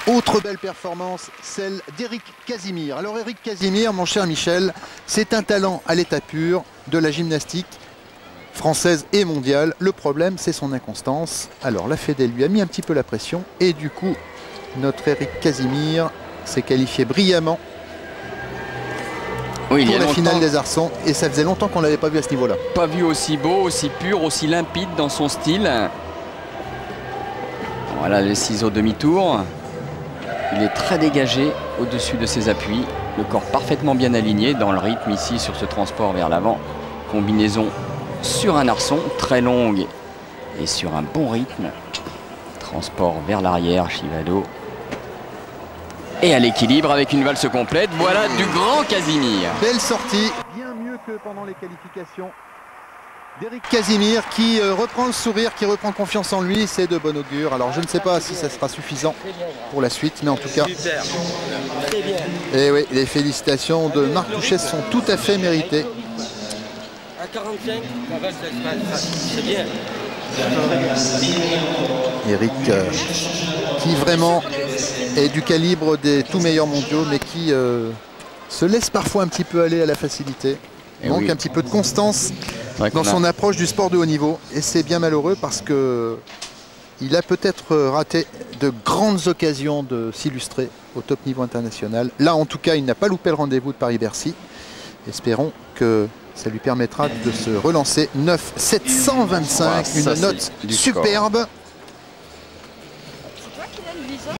Autre belle performance, celle d'Éric Casimir. Alors Éric Casimir, mon cher Michel, c'est un talent à l'état pur de la gymnastique française et mondiale. Le problème, c'est son inconstance. Alors la Fédé lui a mis un petit peu la pression et du coup, notre Éric Casimir s'est qualifié brillamment pour la finale des Arçons. Et ça faisait longtemps qu'on ne l'avait pas vu à ce niveau-là. Pas vu aussi beau, aussi pur, aussi limpide dans son style. Voilà les ciseaux demi-tour. Il est très dégagé au-dessus de ses appuis. Le corps parfaitement bien aligné dans le rythme ici sur ce transport vers l'avant. Combinaison sur un arçon très longue et sur un bon rythme. Transport vers l'arrière, Chivado. Et à l'équilibre avec une valse complète. Voilà du grand Casimir. Belle sortie, bien mieux que pendant les qualifications d'Éric Casimir qui reprend le sourire, qui reprend confiance en lui, c'est de bon augure. Alors je ne sais pas si ça sera suffisant pour la suite, mais en tout cas, et oui, les félicitations de Marc Touchet sont tout à fait méritées. À 45, c'est bien. Éric qui vraiment est du calibre des tout meilleurs mondiaux, mais qui se laisse parfois un petit peu aller à la facilité. Il manque un petit peu de constance dans son approche du sport de haut niveau. Et c'est bien malheureux parce que il a peut-être raté de grandes occasions de s'illustrer au top niveau international. Là, en tout cas, il n'a pas loupé le rendez-vous de Paris-Bercy. Espérons que ça lui permettra de se relancer. 9 725, une note superbe.